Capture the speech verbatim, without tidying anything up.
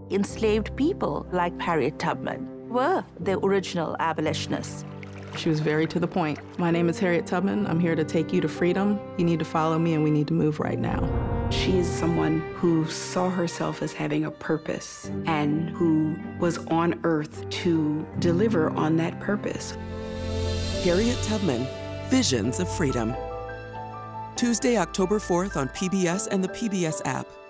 enslaved people like Harriet Tubman were the original abolitionists. She was very to the point. My name is Harriet Tubman. I'm here to take you to freedom. You need to follow me, and we need to move right now. She is someone who saw herself as having a purpose and who was on earth to deliver on that purpose. Harriet Tubman, Visions of Freedom. Tuesday, October fourth on P B S and the P B S app.